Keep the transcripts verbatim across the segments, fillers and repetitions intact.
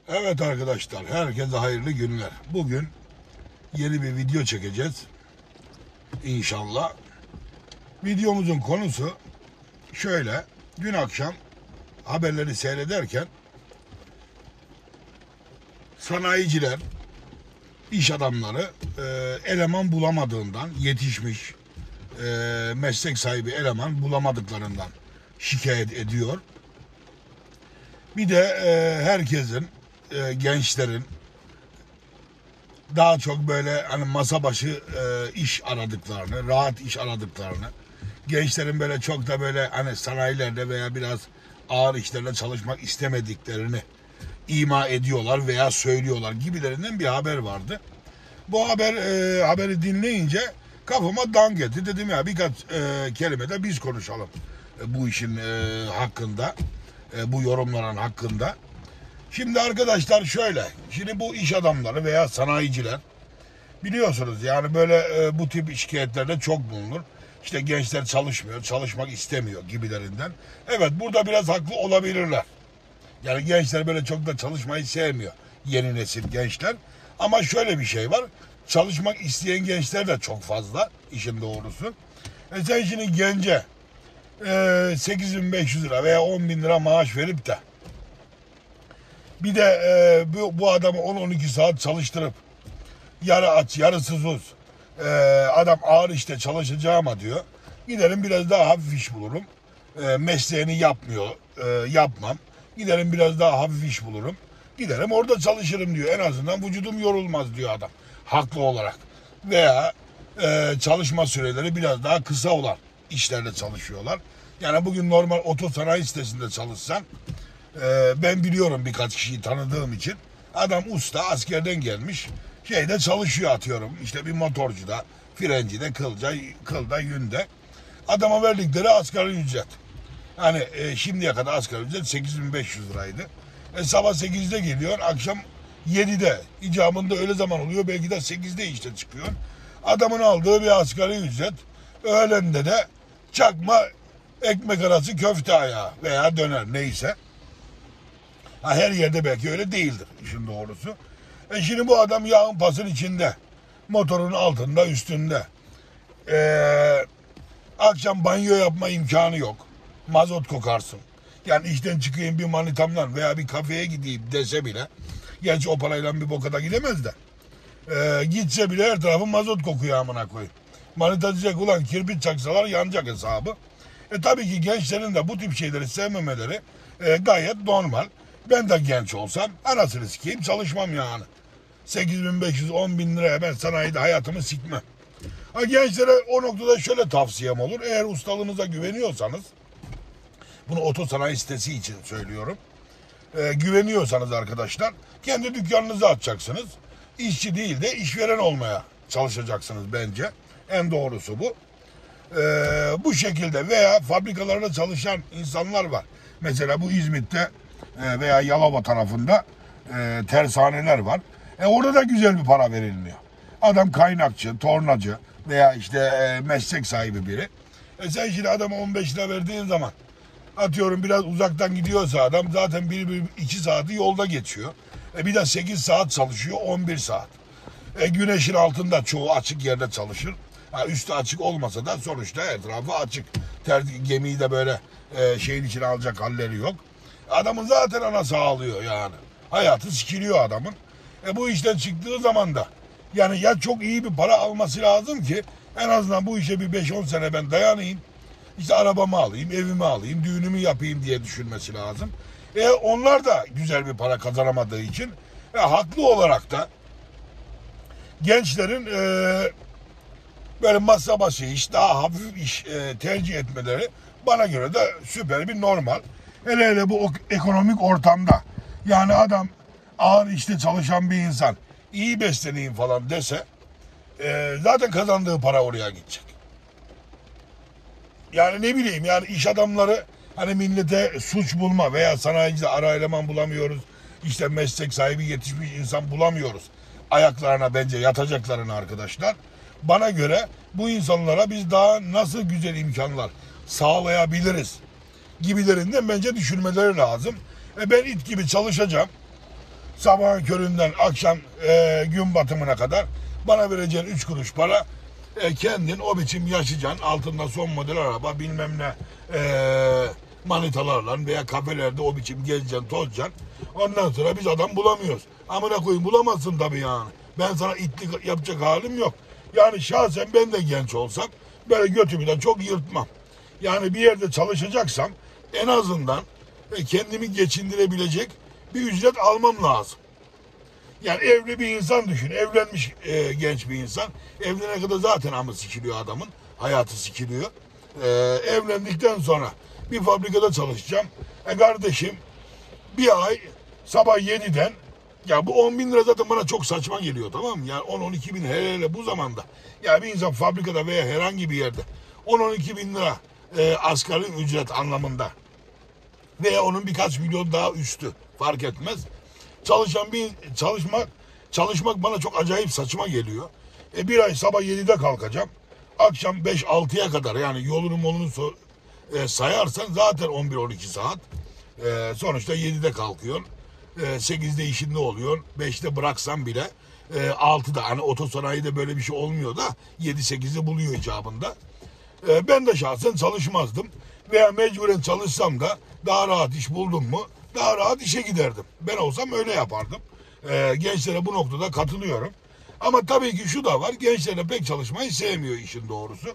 Evet arkadaşlar, herkese hayırlı günler. Bugün yeni bir video çekeceğiz. İnşallah. Videomuzun konusu şöyle. Dün akşam haberleri seyrederken sanayiciler, iş adamları e, eleman bulamadığından, yetişmiş e, meslek sahibi eleman bulamadıklarından şikayet ediyor. Bir de e, herkesin, e, gençlerin daha çok böyle hani masa başı e, iş aradıklarını, rahat iş aradıklarını, gençlerin böyle çok da böyle hani sanayilerde veya biraz ağır işlerde çalışmak istemediklerini ima ediyorlar veya söylüyorlar gibilerinden bir haber vardı. Bu haber e, haberi dinleyince kafama dank etti. Dedim ya birkaç e, kelime de biz konuşalım e, bu işin e, hakkında, e, bu yorumların hakkında. Şimdi arkadaşlar şöyle, şimdi bu iş adamları veya sanayiciler biliyorsunuz yani böyle e, bu tip şikayetlerde çok bulunur. İşte gençler çalışmıyor, çalışmak istemiyor gibilerinden. Evet, burada biraz haklı olabilirler. Yani gençler böyle çok da çalışmayı sevmiyor, yeni nesil gençler. Ama şöyle bir şey var, çalışmak isteyen gençler de çok fazla, işin doğrusu. E sen şimdi gence e, sekiz bin beş yüz lira veya on bin lira maaş verip de bir de e, bu, bu adamı on on iki saat çalıştırıp yarı aç yarı susuz e, adam ağır işte çalışacağıma diyor. Giderim biraz daha hafif iş bulurum. E, mesleğini yapmıyor, e, yapmam. Giderim biraz daha hafif iş bulurum. Giderim orada çalışırım diyor. En azından vücudum yorulmaz diyor adam. Haklı olarak. Veya e, çalışma süreleri biraz daha kısa olan işlerde çalışıyorlar. Yani bugün normal otosanayi sitesinde çalışsan, Ee, ben biliyorum birkaç kişiyi tanıdığım için. Adam usta, askerden gelmiş. Şeyde çalışıyor atıyorum. İşte bir motorcuda, frencide, kılca, kılda, yünde. Adama verdikleri asgari ücret. Hani e, şimdiye kadar asgari ücret sekiz bin beş yüz liraydı. E, sabah sekizde geliyor, akşam yedide. İcabında öyle zaman oluyor. Belki de sekizde işte çıkıyor. Adamın aldığı bir asgari ücret. Öğlende de çakma ekmek arası köfte ayağı veya döner neyse. Ha, her yerde belki öyle değildir işin doğrusu. E şimdi bu adam yağın pasın içinde. Motorun altında, üstünde. Ee, akşam banyo yapma imkanı yok. Mazot kokarsın. Yani işten çıkayım bir manitamdan veya bir kafeye gideyim dese bile. Gerçi o parayla bir boka da gidemez de. Ee, gitse bile her tarafı mazot kokuyor amına koyayım. Manita diyecek ulan kirpit çaksalar yanacak hesabı. E tabii ki gençlerin de bu tip şeyleri sevmemeleri e, gayet normal. Ben de genç olsam anasını sikeyim çalışmam yani. sekiz bin beş yüz on bin liraya ben sanayide hayatımı sikmem. Ha, gençlere o noktada şöyle tavsiyem olur. Eğer ustalığınıza güveniyorsanız, bunu otosanayi sitesi için söylüyorum. E, güveniyorsanız arkadaşlar kendi dükkanınızı açacaksınız. İşçi değil de işveren olmaya çalışacaksınız bence. En doğrusu bu. E, bu şekilde veya fabrikalarda çalışan insanlar var. Mesela bu İzmit'te veya Yalova tarafında e, tersaneler var. E orada da güzel bir para verilmiyor. Adam kaynakçı, tornacı veya işte e, meslek sahibi biri. E sen şimdi adama on beş lira verdiğin zaman atıyorum biraz uzaktan gidiyorsa adam zaten bir, bir iki saati yolda geçiyor. E bir de sekiz saat çalışıyor, on bir saat. E güneşin altında çoğu açık yerde çalışır. Ha, üstü açık olmasa da sonuçta etrafı açık. Ter, gemiyi de böyle e, şeyin içine alacak halleri yok. Adamın zaten anası ağlıyor yani. Hayatı sikiliyor adamın. E bu işten çıktığı zaman da yani ya çok iyi bir para alması lazım ki en azından bu işe bir beş on sene ben dayanayım. İşte arabamı alayım, evimi alayım, düğünümü yapayım diye düşünmesi lazım. E onlar da güzel bir para kazanamadığı için e, haklı olarak da gençlerin e, böyle masa başı iş, daha hafif iş e, tercih etmeleri bana göre de süper bir normal. Hele hele bu ekonomik ortamda yani adam ağır işte çalışan bir insan iyi besleneyim falan dese e, zaten kazandığı para oraya gidecek. Yani ne bileyim yani iş adamları hani millete suç bulma veya sanayicide ara eleman bulamıyoruz. İşte meslek sahibi yetişmiş insan bulamıyoruz. Ayaklarına bence yatacaklarını arkadaşlar. Bana göre bu insanlara biz daha nasıl güzel imkanlar sağlayabiliriz gibilerinden bence düşünmeleri lazım. E ben it gibi çalışacağım. sabahın köründen akşam e, gün batımına kadar bana vereceğin üç kuruş para, e, kendin o biçim yaşayacaksın. Altında son model araba, bilmem ne e, manitalarla veya kafelerde o biçim gezeceksin, tozacaksın. Ondan sonra biz adam bulamıyoruz. Amına koyayım, bulamazsın tabii yani. Ben sana itlik yapacak halim yok. Yani şahsen ben de genç olsam böyle götümü de çok yırtmam. Yani bir yerde çalışacaksam en azından kendimi geçindirebilecek bir ücret almam lazım. Yani evli bir insan düşün. Evlenmiş e, genç bir insan. Evlenene kadar zaten amı sikiliyor adamın. Hayatı sikiliyor. E, evlendikten sonra bir fabrikada çalışacağım. E kardeşim bir ay sabah yediden, ya bu on bin lira zaten bana çok saçma geliyor, tamam mı? Yani on on iki bin hele hele bu zamanda. Ya bir insan fabrikada veya herhangi bir yerde on on iki bin lira e, asgari ücret anlamında veya onun birkaç milyon daha üstü fark etmez. Çalışan bir çalışmak çalışmak bana çok acayip saçma geliyor. E bir ay sabah yedide kalkacağım. Akşam beş altıya kadar, yani yolunu molunu so, e, sayarsan zaten on bir on iki saat. E, sonuçta yedide kalkıyorsun. E, sekizde işinde oluyor. beşte bıraksan bile e, altıda, hani otosanayide böyle bir şey olmuyor da yedi sekizi buluyor icabında. E, ben de şahsen çalışmazdım. Veya mecburen çalışsam da daha rahat iş buldum mu daha rahat işe giderdim. Ben olsam öyle yapardım. E, gençlere bu noktada katılıyorum. Ama tabii ki şu da var. Gençler de pek çalışmayı sevmiyor işin doğrusu.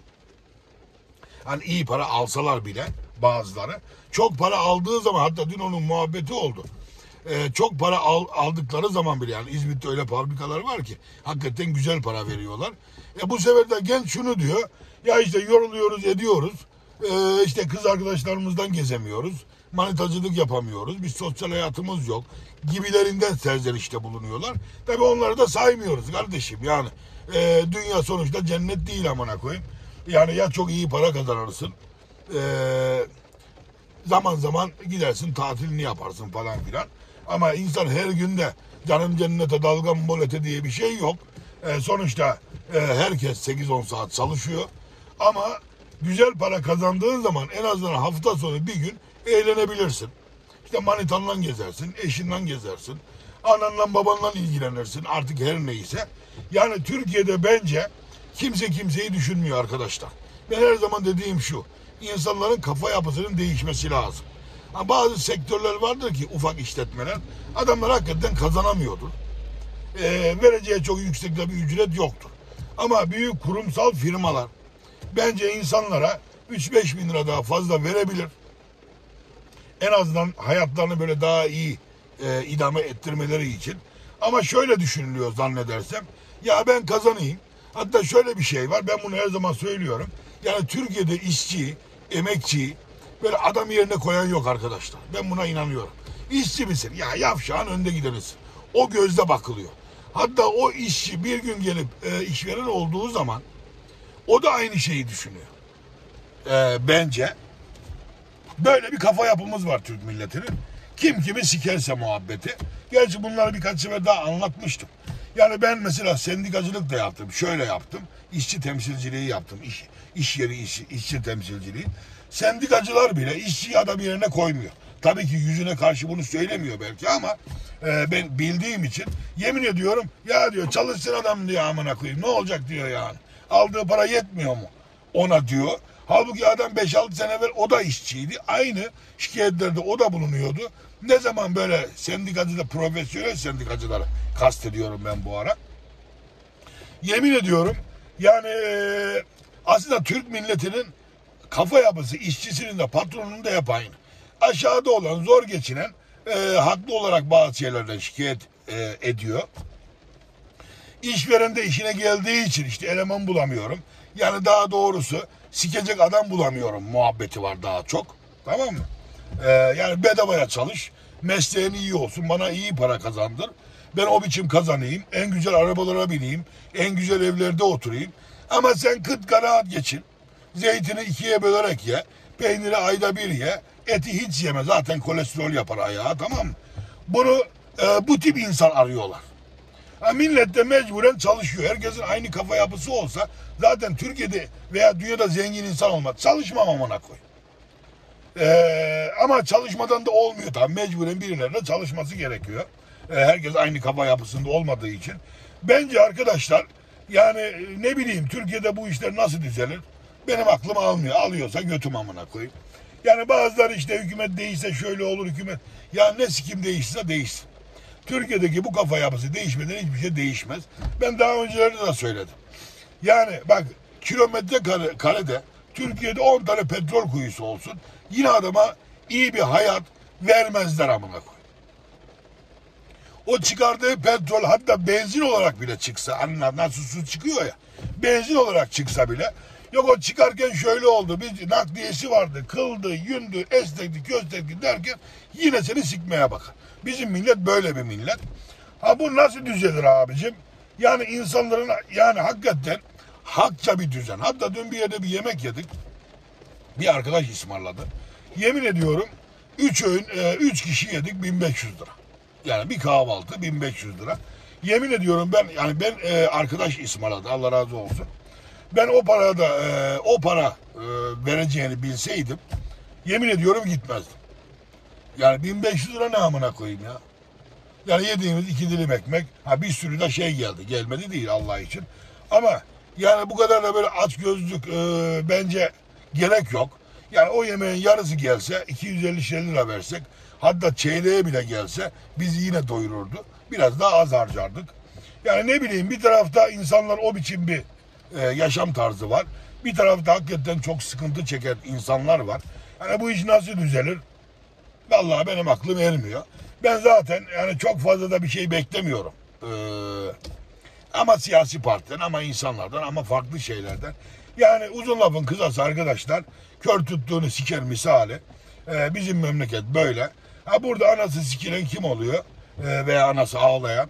Hani iyi para alsalar bile bazıları. Çok para aldığı zaman, hatta dün onun muhabbeti oldu. Ee, çok para al, aldıkları zaman bile, yani İzmit'te öyle fabrikalar var ki hakikaten güzel para veriyorlar. E bu sefer de genç şunu diyor. Ya işte yoruluyoruz ediyoruz. Ee, işte kız arkadaşlarımızdan gezemiyoruz. Manitacılık yapamıyoruz. Bir sosyal hayatımız yok gibilerinden serzenişte bulunuyorlar. Tabii onları da saymıyoruz kardeşim. Yani e, dünya sonuçta cennet değil amına koyayım. Yani ya çok iyi para kazanırsın. Eee Zaman zaman gidersin, tatilini yaparsın falan filan. Ama insan her günde canım cennete dalgam bolete diye bir şey yok. E, sonuçta e, herkes sekiz on saat çalışıyor. Ama güzel para kazandığın zaman en azından hafta sonu bir gün eğlenebilirsin. İşte manitanla gezersin, eşinle gezersin. Ananla babanla ilgilenirsin, artık her neyse. Yani Türkiye'de bence kimse kimseyi düşünmüyor arkadaşlar. Ben her zaman dediğim şu: İnsanların kafa yapısının değişmesi lazım. Ha, bazı sektörler vardır ki, ufak işletmeler, adamlar hakikaten kazanamıyordur. Ee, vereceği çok yüksek bir ücret yoktur. Ama büyük kurumsal firmalar bence insanlara üç beş bin lira daha fazla verebilir. En azından hayatlarını böyle daha iyi e, idame ettirmeleri için. Ama şöyle düşünülüyor zannedersem. Ya ben kazanayım. Hatta şöyle bir şey var. Ben bunu her zaman söylüyorum. Yani Türkiye'de işçi, emekçi böyle adam yerine koyan yok arkadaşlar. Ben buna inanıyorum. İşçi misin? Ya yavşağın önde gideniz. O gözle bakılıyor. Hatta o işçi bir gün gelip e, işveren olduğu zaman o da aynı şeyi düşünüyor. E, bence böyle bir kafa yapımız var Türk milletinin. Kim kimi sikerse muhabbeti. Gerçi bunları birkaç sefer daha anlatmıştım. Yani ben mesela sendikacılık da yaptım. Şöyle yaptım. İşçi temsilciliği yaptım. İş, iş yeri iş, işçi temsilciliği. Sendikacılar bile işçiyi adam yerine koymuyor. Tabii ki yüzüne karşı bunu söylemiyor belki ama e, ben bildiğim için yemin ediyorum, ya diyor çalışsın adam diyor amına koyayım. Ne olacak diyor yani. Aldığı para yetmiyor mu ona diyor. Halbuki adam beş altı sene evvel o da işçiydi. Aynı şikayetlerde o da bulunuyordu. Ne zaman böyle sendikacıda, profesyonel sendikacıları kastediyorum ben bu ara. Yemin ediyorum yani e, aslında Türk milletinin kafa yapısı, işçisinin de patronunun da hep aynı. Aşağıda olan, zor geçinen e, haklı olarak bazı şeylerden şikayet e, ediyor. İşveren de işine geldiği için işte eleman bulamıyorum. Yani daha doğrusu sikecek adam bulamıyorum muhabbeti var daha çok. Tamam mı? Ee, yani bedavaya çalış. Mesleğin iyi olsun. Bana iyi para kazandır. Ben o biçim kazanayım. En güzel arabalara bineyim. En güzel evlerde oturayım. Ama sen kıt kanaat geçin. Zeytini ikiye bölerek ye. Peyniri ayda bir ye. Eti hiç yeme. Zaten kolesterol yapar ayağa, tamam mı? Bunu e, bu tip insan arıyorlar. Ha, millet de mecburen çalışıyor. Herkesin aynı kafa yapısı olsa zaten Türkiye'de veya dünyada zengin insan olmaz. Çalışmam amına koy. Ee, ama çalışmadan da olmuyor tabii. Mecburen birilerine çalışması gerekiyor. E, herkes aynı kafa yapısında olmadığı için. Bence arkadaşlar yani ne bileyim Türkiye'de bu işler nasıl düzelir? Benim aklım almıyor. Alıyorsa götüm amına koyayım. Yani bazıları işte hükümet değişse şöyle olur hükümet. Ya ne sikim değişse değişsin. Türkiye'deki bu kafa yapısı değişmeden hiçbir şey değişmez. Ben daha öncelerde de söyledim. Yani bak kilometre kare, karede Türkiye'de on tane petrol kuyusu olsun. Yine adama iyi bir hayat vermezler amına koy. O çıkardığı petrol hatta benzin olarak bile çıksa, anlar nasıl su çıkıyor ya. Benzin olarak çıksa bile yok o çıkarken şöyle oldu. Bir nakliyesi vardı. Kıldı, yündü, estekti, köstekti derken yine seni sikmeye bakar. Bizim millet böyle bir millet. Ha bu nasıl düzelir abicim? Yani insanların yani hakikaten hakça bir düzen. Hatta dün bir yerde bir yemek yedik. Bir arkadaş ısmarladı. Yemin ediyorum üç öğün, üç kişi yedik bin beş yüz lira. Yani bir kahvaltı bin beş yüz lira. Yemin ediyorum ben yani ben e, arkadaş ısmarladı Allah razı olsun. Ben o parada e, o para e, vereceğini bilseydim yemin ediyorum gitmezdim. Yani bin beş yüz lira ne amına koyayım ya. Yani yediğimiz iki dilim ekmek ha bir sürü de şey geldi. Gelmedi değil Allah için. Ama yani bu kadar da böyle aç gözlük e, bence gerek yok. Yani o yemeğin yarısı gelse iki yüz elli lira versek hatta çeyreğe bile gelse bizi yine doyururdu. Biraz daha az harcardık. Yani ne bileyim bir tarafta insanlar o biçim bir e, yaşam tarzı var. Bir tarafta hakikaten çok sıkıntı çeken insanlar var. Yani bu iş nasıl düzelir? Vallahi benim aklım ermiyor. Ben zaten yani çok fazla da bir şey beklemiyorum. Ee, ama siyasi partiden ama insanlardan ama farklı şeylerden. Yani uzun lafın kısası arkadaşlar kör tuttuğunu siker misali. Ee, bizim memleket böyle. Ha burada anası sikilen kim oluyor? Ee, veya anası ağlayan.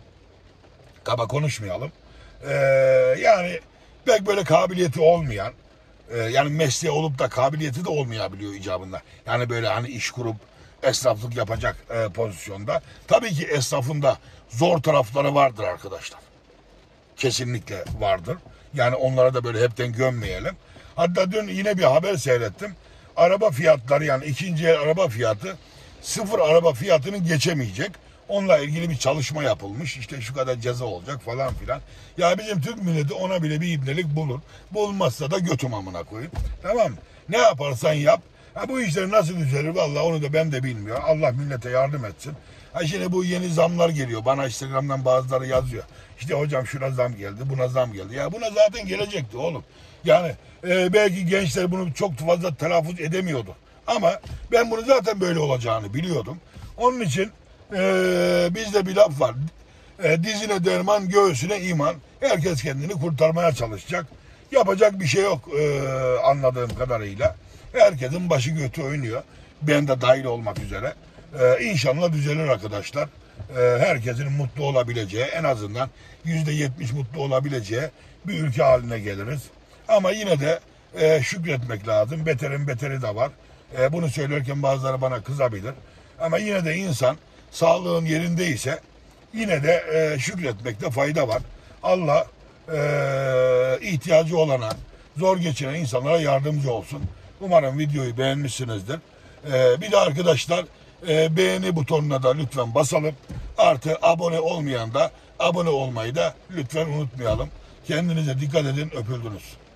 Kaba konuşmayalım. Ee, yani pek böyle kabiliyeti olmayan e, yani mesleği olup da kabiliyeti de olmayabiliyor icabında. Yani böyle hani iş kurup esnaflık yapacak e, pozisyonda. Tabii ki esnafın da zor tarafları vardır arkadaşlar. Kesinlikle vardır. Yani onlara da böyle hepten gömmeyelim. Hatta dün yine bir haber seyrettim. Araba fiyatları yani ikinci el araba fiyatı sıfır araba fiyatının geçemeyecek. Onunla ilgili bir çalışma yapılmış. İşte şu kadar ceza olacak falan filan. Ya bizim Türk milleti ona bile bir ibnelik bulur. Bulmazsa da götüm amına koyun. Tamam mı? Ne yaparsan yap. Ha bu işler nasıl düzelir vallahi onu da ben de bilmiyorum. Allah millete yardım etsin. Ha şimdi bu yeni zamlar geliyor. Bana Instagram'dan bazıları yazıyor. İşte hocam şuna zam geldi, buna zam geldi. Ya buna zaten gelecekti oğlum. Yani e, belki gençler bunu çok fazla telaffuz edemiyordu. Ama ben bunu zaten böyle olacağını biliyordum. Onun için e, bizde bir laf var. E, dizine derman, göğsüne iman. Herkes kendini kurtarmaya çalışacak. Yapacak bir şey yok e, anladığım kadarıyla. Herkesin başı götü oynuyor. Ben de dahil olmak üzere. Ee, inşallah düzelir arkadaşlar. Ee, herkesin mutlu olabileceği, en azından yüzde yetmiş mutlu olabileceği bir ülke haline geliriz. Ama yine de e, şükretmek lazım. Beterin beteri de var. E, bunu söylerken bazıları bana kızabilir. Ama yine de insan sağlığın yerindeyse yine de e, şükretmekte fayda var. Allah e, ihtiyacı olana, zor geçinen insanlara yardımcı olsun. Umarım videoyu beğenmişsinizdir. Ee, bir de arkadaşlar e, beğeni butonuna da lütfen basalım. Artı abone olmayan da abone olmayı da lütfen unutmayalım. Kendinize dikkat edin, öpüldünüz.